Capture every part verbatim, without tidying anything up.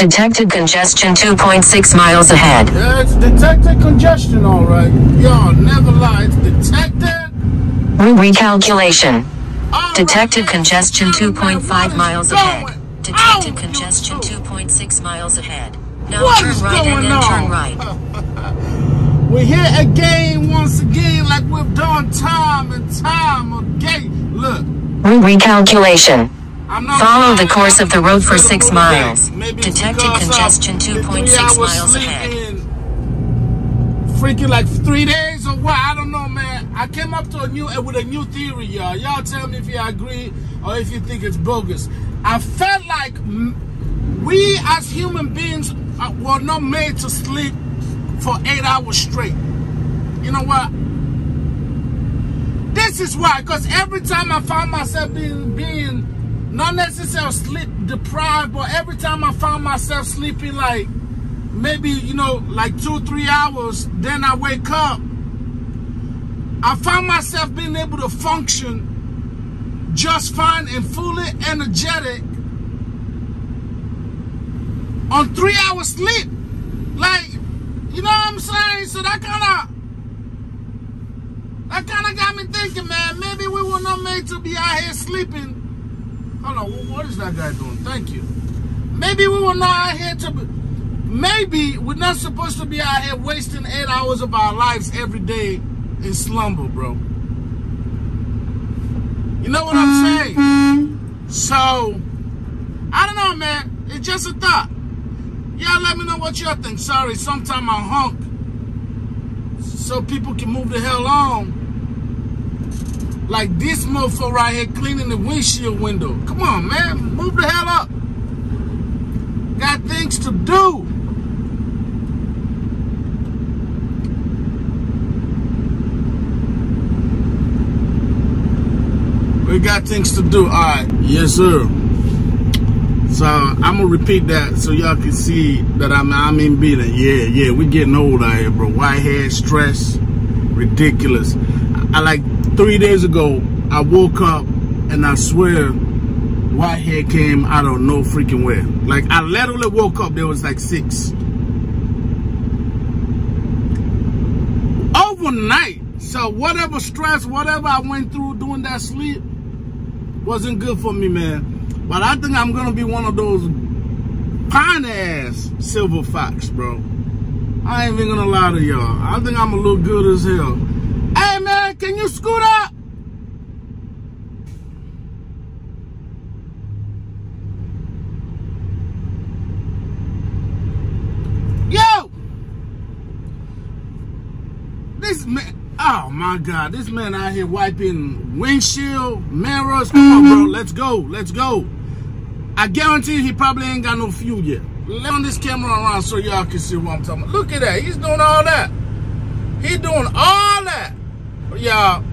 Detected congestion two point six miles ahead. Yeah, it's detected congestion, all right. Y'all never lie. It's detected. Recalculation. All Detected right, congestion ladies and two point five gentlemen, miles what is ahead. going Detected on, congestion YouTube? two point six miles ahead. Now What turn is right and going then turn on? right. We're here again, once again, like we've done time and time again. Look. Recalculation. I'm not Follow lying. the course of the road for six miles. Maybe it's Detected because congestion of two the point three six hours miles sleep ahead. in freaking like three days or what? I don't know, man. I came up to a new with a new theory, y'all. Y'all tell me if you agree or if you think it's bogus. I felt like we as human beings were not made to sleep for eight hours straight. You know what? This is why, because every time I found myself being being not necessarily sleep deprived, but every time I found myself sleeping like maybe, you know, like two, three hours, then I wake up, I found myself being able to function just fine and fully energetic on three hours sleep. Like, you know what I'm saying? So that kind of that kind of got me thinking, man, maybe we were not made to be out here sleeping. Hold on, what is that guy doing? Thank you. Maybe we were not out here to be, maybe we're not supposed to be out here wasting eight hours of our lives every day in slumber, bro. You know what I'm saying? So, I don't know, man. It's just a thought. Y'all let me know what y'all think. Sorry, sometime I honk so people can move the hell on. Like this mofo right here cleaning the windshield window. Come on, man. Move the hell up. Got things to do. We got things to do. All right. Yes, sir. So I'm gonna repeat that so y'all can see that I'm I'm in beating. Yeah, yeah, we getting old out here, bro. White hair, stress, ridiculous. I like three days ago, I woke up and I swear white hair came out of no freaking where. Like I literally woke up, there was like six. Overnight. So whatever stress, whatever I went through during that sleep wasn't good for me, man. But I think I'm gonna be one of those pine ass silver fox, bro. I ain't even gonna lie to y'all. I think I'm gonna look good as hell. Hey man, can you scoot up? Yo! This man, oh my God, this man out here wiping windshield, mirrors. Come on, bro, let's go, let's go. I guarantee he probably ain't got no fuel yet. Let on this camera around so y'all can see what I'm talking about. Look at that, he's doing all that. He doing all that. Y'all,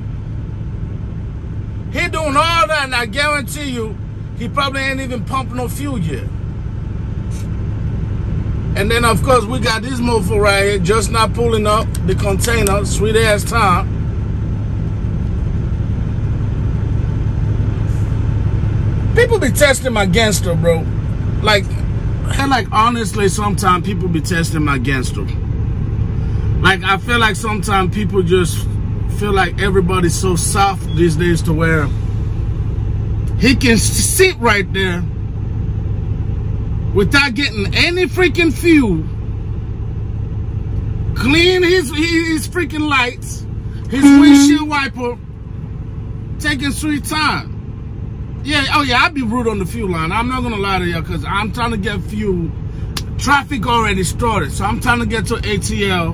he doing all that, and I guarantee you, he probably ain't even pumping no fuel yet. And then, of course, we got this mofo right here, just not pulling up the container, sweet ass time. People be testing my gangster, bro. Like, like honestly, sometimes people be testing my gangster. Like, I feel like sometimes people just feel like everybody's so soft these days to where he can sit right there without getting any freaking fuel, clean his, his freaking lights, his windshield wiper, taking sweet time. Yeah, oh yeah, I'd be rude on the fuel line. I'm not gonna lie to you, because I'm trying to get fuel. Traffic already started, so I'm trying to get to A T L.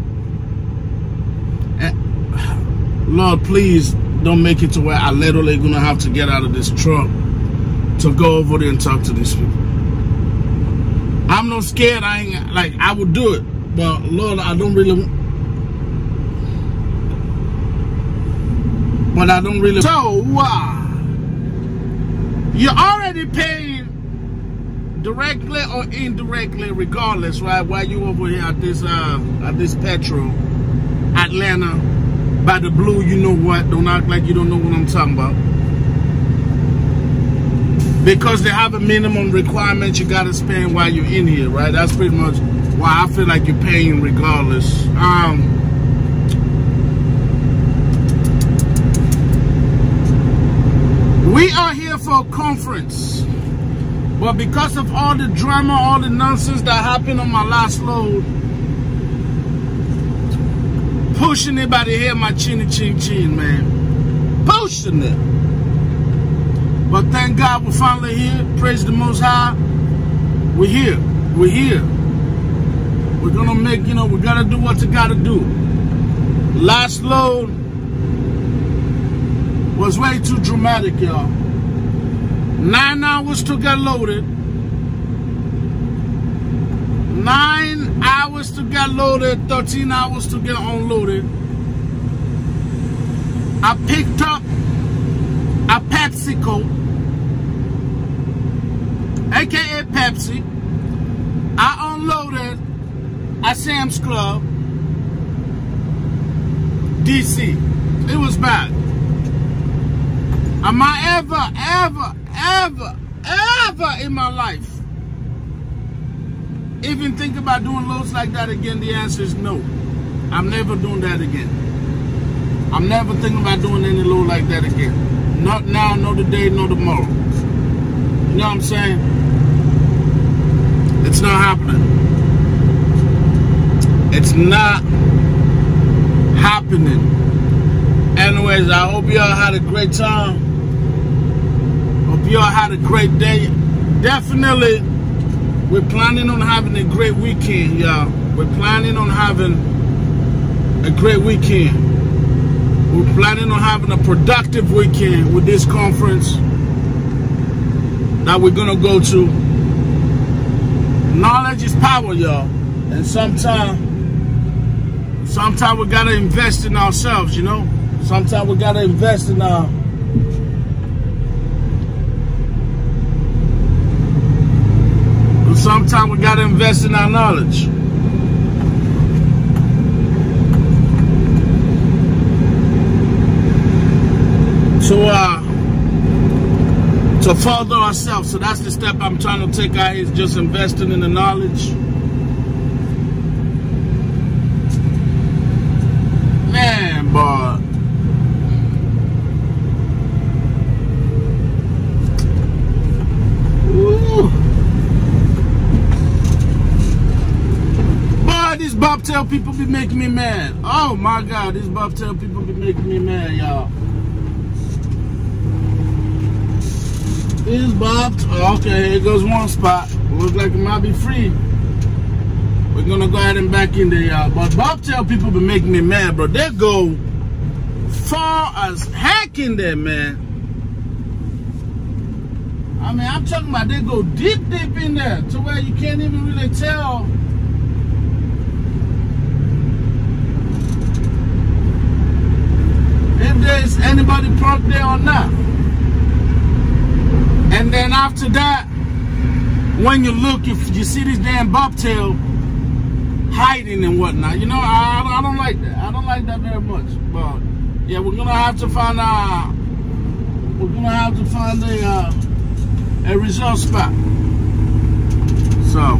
And, Lord, please don't make it to where I literally gonna have to get out of this truck to go over there and talk to these people. I'm not scared. I ain't like I would do it, but Lord, I don't really. But I don't really. So wow. Uh, You're already paying directly or indirectly, regardless, right? While you over here at this uh, at this petrol, Atlanta, by the blue, you know what? Don't act like you don't know what I'm talking about. because they have a minimum requirement you gotta spend while you're in here, right? That's pretty much why I feel like you're paying regardless. Um, we are here for a conference, but because of all the drama, all the nonsense that happened on my last load, pushing it by the hair, my chinny chin chin, man. Pushing it. But thank God we're finally here. Praise the Most High. We're here. We're here. We're gonna make, you know, we gotta do what you gotta do. Last load was way too dramatic, y'all. Nine hours to get loaded. Nine hours to get loaded, thirteen hours to get unloaded. I picked up a PepsiCo, aka Pepsi. I unloaded at Sam's Club, D C. It was bad. Am I ever, ever, ever, ever in my life even think about doing loads like that again? The answer is no. I'm never doing that again. I'm never thinking about doing any load like that again. Not now, not today, not tomorrow. You know what I'm saying? It's not happening. It's not happening. Anyways, I hope y'all had a great time. Hope y'all had a great day. Definitely, we're planning on having a great weekend, y'all. We're planning on having a great weekend. We're planning on having a productive weekend with this conference that we're gonna go to. Knowledge is power, y'all. And sometimes, sometimes we gotta invest in ourselves, you know? Sometimes we gotta invest in our Sometimes we gotta invest in our knowledge. To uh to further ourselves. So that's the step I'm trying to take out, is just investing in the knowledge. Man, boy. These bobtail people be making me mad. Oh my God, these bobtail people be making me mad, y'all. These bobs. Oh, okay, here goes one spot. Looks like it might be free. We're gonna go ahead and back in there, y'all. But bobtail people be making me mad, bro. They go far as heck in there, man. I mean, I'm talking about they go deep, deep in there to where you can't even really tell if there's anybody parked there or not. And then after that, when you look, you, you see this damn bobtail hiding and whatnot. You know, I, I don't like that. I don't like that very much. But yeah, we're gonna have to find a we're gonna have to find a uh, a result spot. So.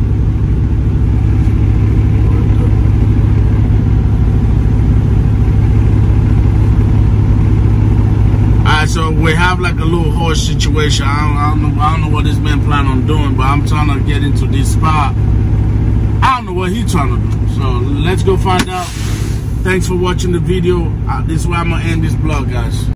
So we have like a little horse situation. I don't, I don't know. I don't know what this man plan on doing, but I'm trying to get into this spot. I don't know what he's trying to do. So let's go find out. Thanks for watching the video. Uh, this is where I'm gonna end this vlog, guys.